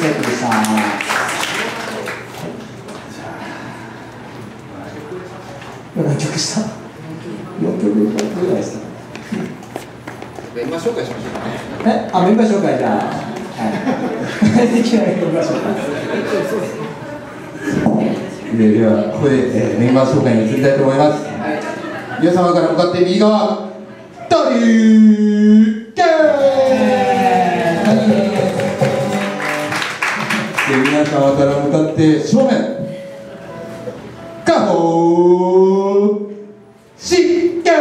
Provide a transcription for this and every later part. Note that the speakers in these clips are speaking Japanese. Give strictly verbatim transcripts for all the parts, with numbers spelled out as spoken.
生徒でした。何曲した？よんきょくぐらいでした。 メンバー紹介しましょうかね。 え、あ、メンバー紹介じゃあ、はい。できないメンバー紹介。 で, ではここで、えー、メンバー紹介に移りたいと思います。皆様から向かって右側、ドリューゲーで皆様から向かって正面、カホーシゲー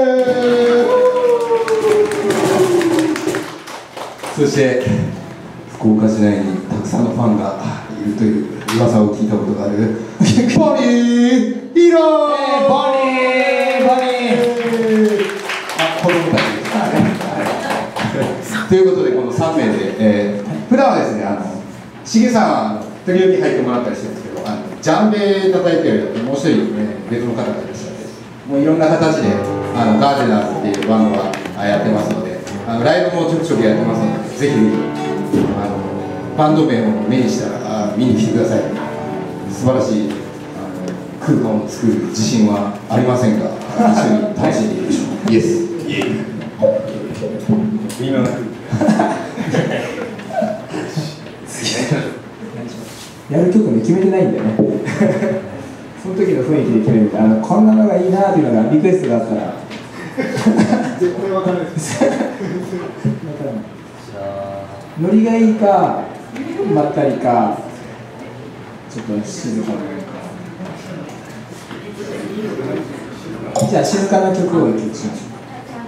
そして福岡市内にたくさんのファンがいるという噂を聞いたことがあるボニーヒーロー、 えー、ボニーボニーあ、子供たちですということでこのさんめいで、えー、普段はですね、あのしげさんは時々入ってもらったりしてるんですけど、あのジャンベ叩いてるもう一人、ね、別の方がいらっしゃって、もういろんな形であのガーデナーズっていうバンドがやってますので、あのライブもちょくちょくやってますので、ぜひあのバンド名を目にしたら見に来てください。素晴らしいあの空間を作る自信はありませんが、一緒に楽しんでいきましょう。イエス。イエイ。微妙な空気。 やる曲も決めてないんだよね。その時の雰囲気で決める。あのこんなのがいいなっていうのがリクエストがあったら。絶対わからないです。ノリがいいか、まったりか、ちょっと静かな。じゃあ静かな曲を一曲しましょう。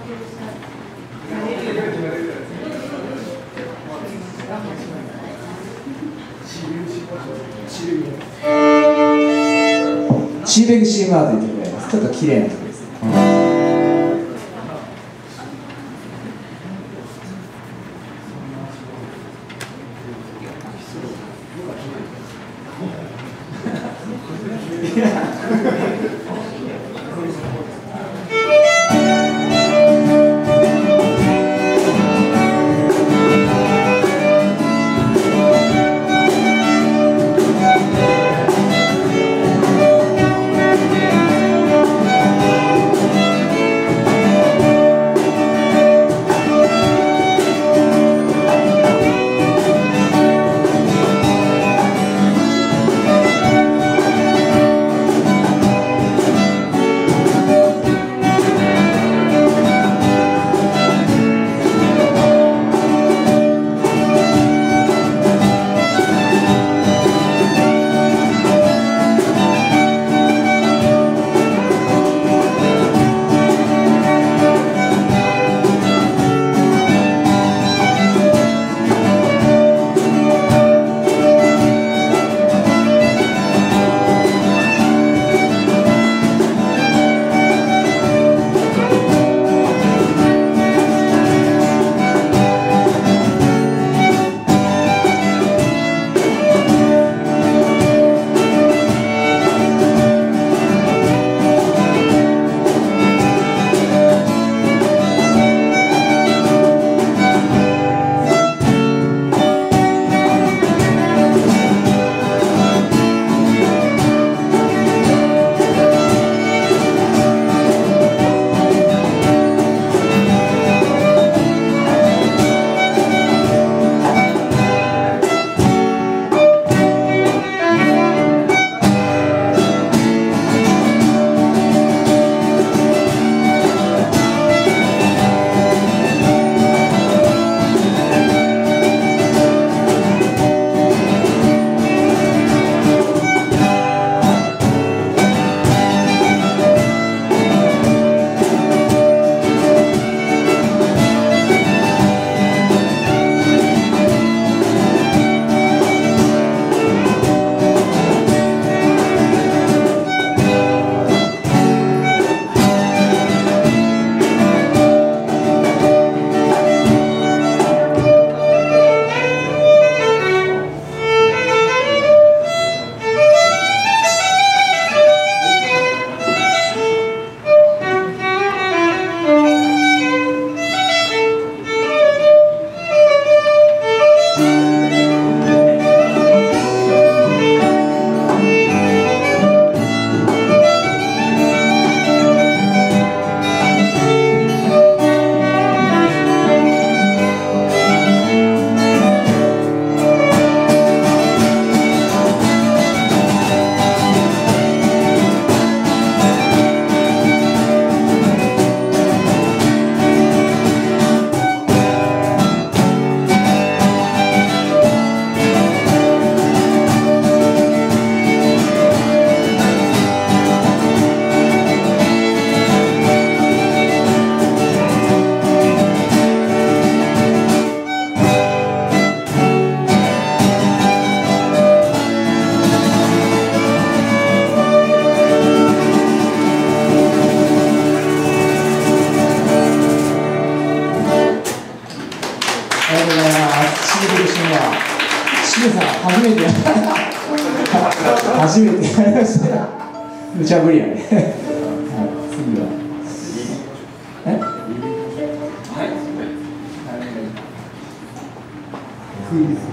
シーベグシーマーという曲であります。ちょっと綺麗な曲ですね。 「 めてる人はしげさん初めて初めてやりました無茶ぶりやね次はえはいクイズ